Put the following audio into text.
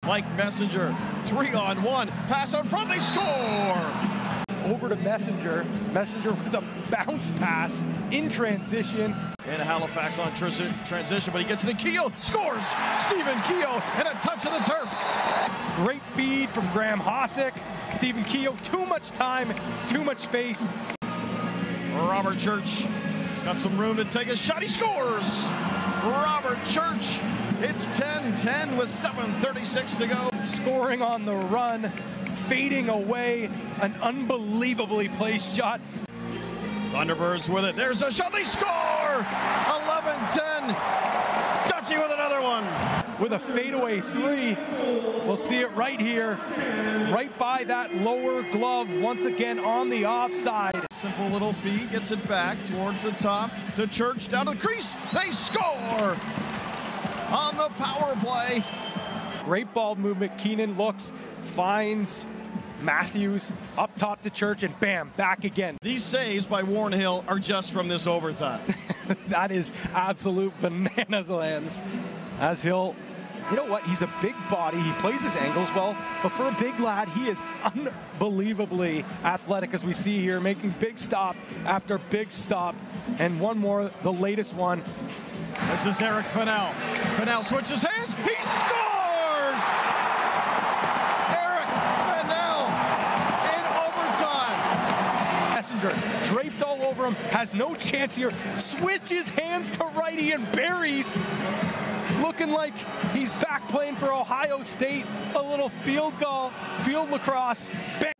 Mike Messenger, 3-on-1, pass out front, they score! Over to Messenger. Messenger with a bounce pass in transition. And Halifax on transition, but he gets into Keogh, scores! Stephen Keogh, and a touch of the turf. Great feed from Graham Hossack. Stephen Keogh, too much time, too much space. Robert Church got some room to take a shot, he scores! Robert Church, it's 10-10 with 7:36 to go. Scoring on the run, fading away, an unbelievably placed shot. Thunderbirds with it, there's a shot, they score! 11-10, Dutchy with another one. With a fadeaway three, we'll see it right here, right by that lower glove, once again on the offside. Simple little feed, gets it back towards the top to Church, down to the crease, they score! On the power play. Great ball movement, Keenan looks, finds Matthews, up top to Church, and bam, back again. These saves by Warren Hill are just from this overtime. That is absolute bananas lands. As Hill, you know what, he's a big body, he plays his angles well, but for a big lad, he is unbelievably athletic, as we see here, making big stop after big stop. And one more, the latest one. This is Eric Fannell. Fannell switches hands, he scores! Eric Fannell in overtime. Messenger draped all over him, has no chance here, switches hands to righty and buries. Looking like he's back playing for Ohio State, a little field lacrosse. Bang.